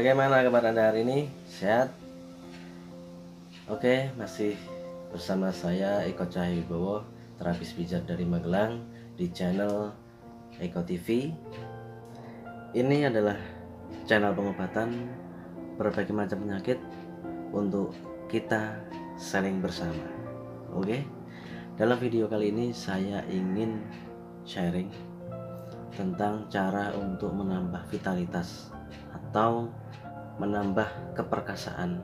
Bagaimana kabar Anda hari ini? Sehat? Oke, masih bersama saya Eko Cahyowibowo, terapis pijat dari Magelang di channel Eko TV. Ini adalah channel pengobatan berbagai macam penyakit untuk kita saling bersama. Oke, dalam video kali ini saya ingin sharing tentang cara untuk menambah vitalitas atau menambah keperkasaan,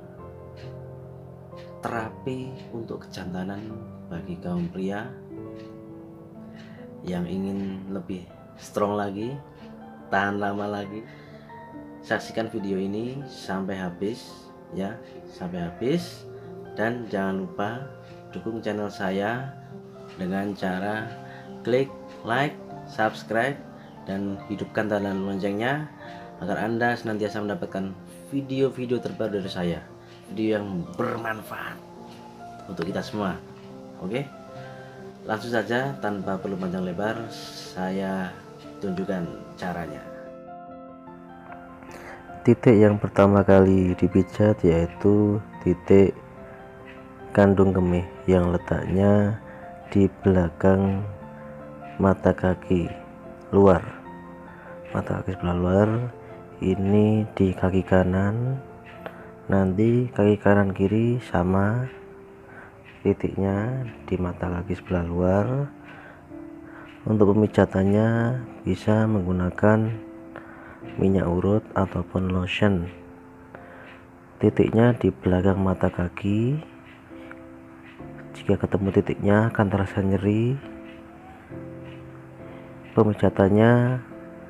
terapi untuk kejantanan bagi kaum pria yang ingin lebih strong lagi, tahan lama lagi. Saksikan video ini sampai habis ya, sampai habis, dan jangan lupa dukung channel saya dengan cara klik like, subscribe, dan hidupkan tanda loncengnya agar Anda senantiasa mendapatkan video-video terbaru dari saya, video yang bermanfaat untuk kita semua. Oke, langsung saja tanpa perlu panjang lebar, saya tunjukkan caranya. Titik yang pertama kali dipijat yaitu titik kandung kemih yang letaknya di belakang mata kaki luar, mata kaki sebelah luar. Ini di kaki kanan, nanti kaki kanan kiri sama titiknya di mata kaki sebelah luar. Untuk pemijatannya bisa menggunakan minyak urut ataupun lotion. Titiknya di belakang mata kaki. Jika ketemu titiknya akan terasa nyeri. Pemijatannya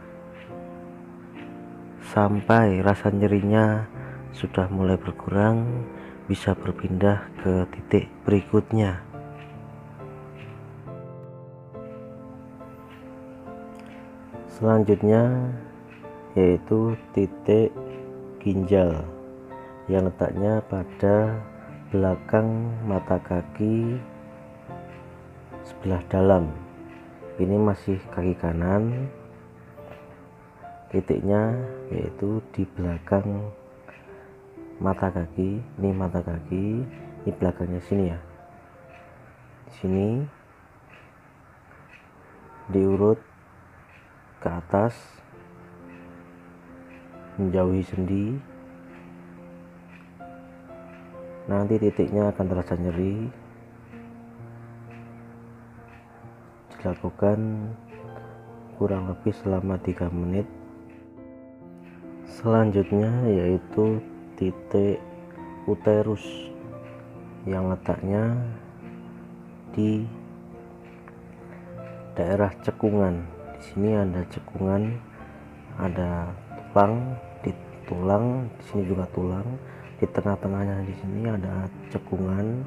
sampai rasa nyerinya sudah mulai berkurang, bisa berpindah ke titik berikutnya. Selanjutnya yaitu titik ginjal yang letaknya pada belakang mata kaki sebelah dalam. Ini masih kaki kanan, titiknya yaitu di belakang mata kaki. Ini mata kaki, ini belakangnya sini ya, di sini diurut ke atas menjauhi sendi. Nanti titiknya akan terasa nyeri. Dilakukan kurang lebih selama 3 menit. Selanjutnya yaitu titik uterus yang letaknya di daerah cekungan. Di sini ada cekungan, ada tulang, di tulang di sini juga tulang, di tengah-tengahnya di sini ada cekungan.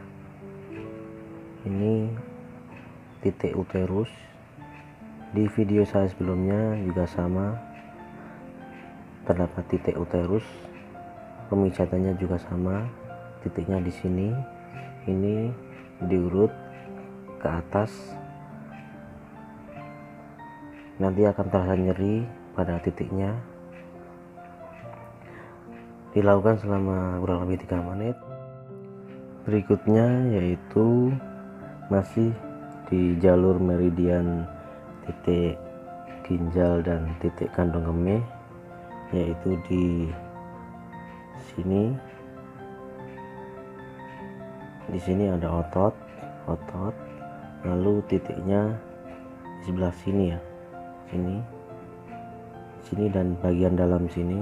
Ini titik uterus. Di video saya sebelumnya juga sama, terdapat titik uterus. Pemijatannya juga sama, titiknya di sini. Ini diurut ke atas, nanti akan terasa nyeri pada titiknya. Dilakukan selama kurang lebih 3 menit. Berikutnya yaitu masih di jalur meridian titik ginjal dan titik kandung kemih, yaitu di sini. Di sini ada otot, lalu titiknya di sebelah sini ya, sini dan bagian dalam sini.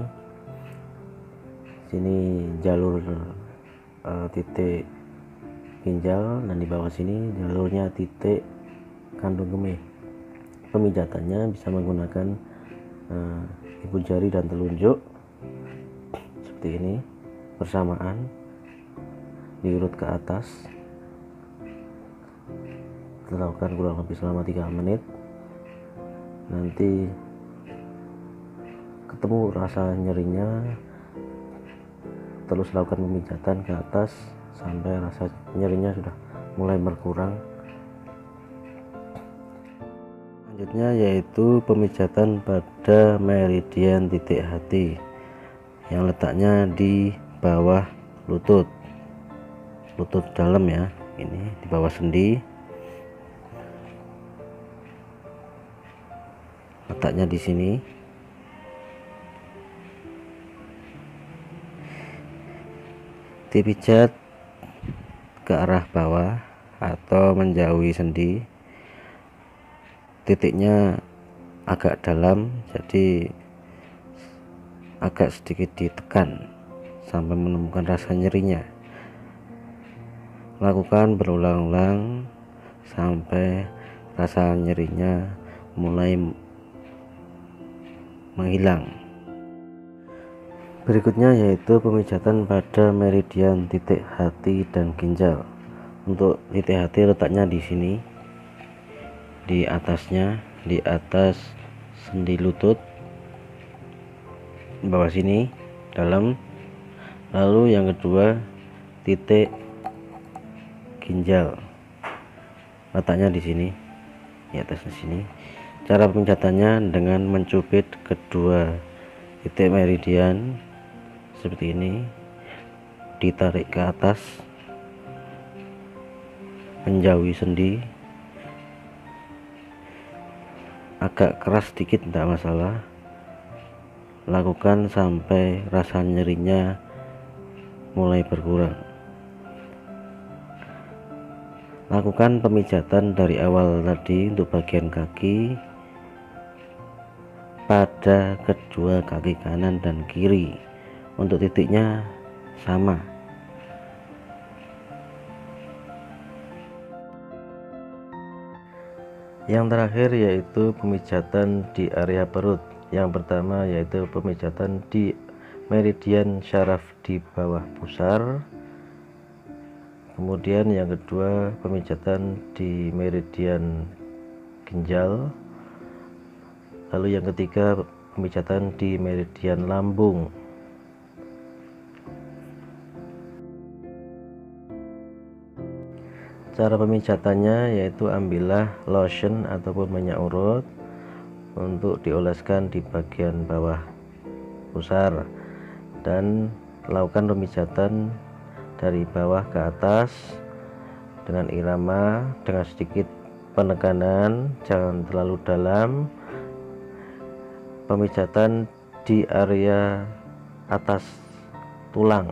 Sini jalur titik ginjal, dan di bawah sini jalurnya titik kandung kemih. Pemijatannya bisa menggunakan ibu jari dan telunjuk seperti ini bersamaan, diurut ke atas. Dilakukan kurang lebih selama 3 menit. Nanti ketemu rasa nyerinya, terus lakukan pemijatan ke atas sampai rasa nyerinya sudah mulai berkurang. Selanjutnya yaitu pemijatan pada meridian titik hati, yang letaknya di bawah lutut dalam ya, ini di bawah sendi, letaknya di sini. Dipijat ke arah bawah atau menjauhi sendi, titiknya agak dalam, jadi agak sedikit ditekan sampai menemukan rasa nyerinya. Lakukan berulang-ulang sampai rasa nyerinya mulai menghilang. Berikutnya yaitu pemijatan pada meridian titik hati dan ginjal. Untuk titik hati letaknya di sini, di atasnya, di atas sendi lutut, bawah sini dalam. Lalu yang kedua titik ginjal, letaknya di sini, di atasnya sini. Cara pemijatannya dengan mencubit kedua titik meridian seperti ini, ditarik ke atas menjauhi sendi, agak keras sedikit tidak masalah. Lakukan sampai rasa nyerinya mulai berkurang. Lakukan pemijatan dari awal tadi untuk bagian kaki pada kedua kaki kanan dan kiri. Untuk titiknya sama. Yang terakhir yaitu pemijatan di area perut. Yang pertama yaitu pemijatan di meridian syaraf di bawah pusar. Kemudian yang kedua pemijatan di meridian ginjal. Lalu yang ketiga pemijatan di meridian lambung. Cara pemijatannya yaitu ambillah lotion ataupun minyak urut untuk dioleskan di bagian bawah pusar dan lakukan pemijatan dari bawah ke atas dengan irama, dengan sedikit penekanan, jangan terlalu dalam. Pemijatan di area atas tulang,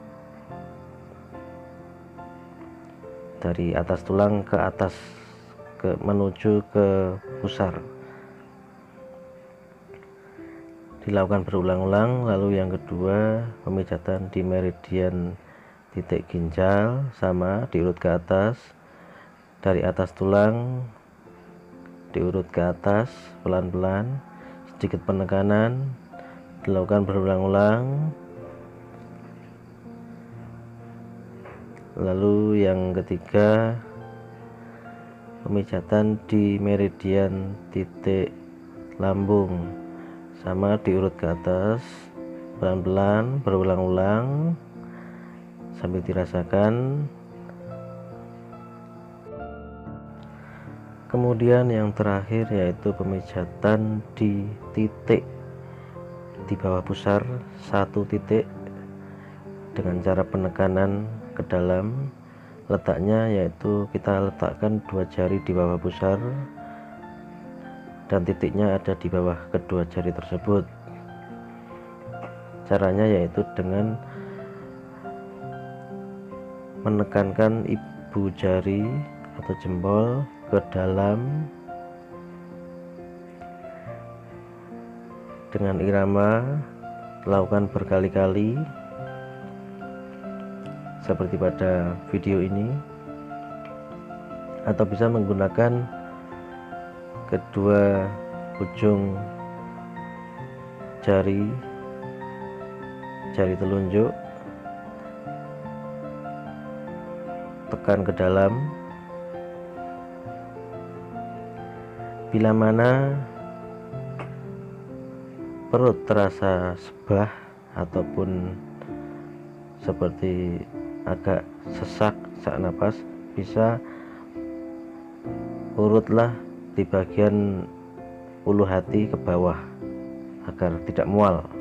dari atas tulang ke atas menuju ke pusar, dilakukan berulang-ulang. Lalu yang kedua pemijatan di meridian titik ginjal, sama, diurut ke atas, dari atas tulang diurut ke atas pelan-pelan, sedikit penekanan, dilakukan berulang-ulang. Lalu yang ketiga pemijatan di meridian titik lambung, sama, diurut ke atas pelan-pelan, berulang-ulang sambil dirasakan. Kemudian yang terakhir yaitu pemijatan di titik di bawah pusar, satu titik, dengan cara penekanan ke dalam. Letaknya yaitu kita letakkan 2 jari di bawah pusar dan titiknya ada di bawah kedua jari tersebut. Caranya yaitu dengan menekankan ibu jari atau jempol ke dalam dengan irama, lakukan berkali-kali seperti pada video ini, atau bisa menggunakan kedua ujung jari telunjuk, tekan ke dalam. Bila mana perut terasa sebah ataupun seperti agak sesak saat napas, bisa urutlah di bagian ulu hati ke bawah agar tidak mual.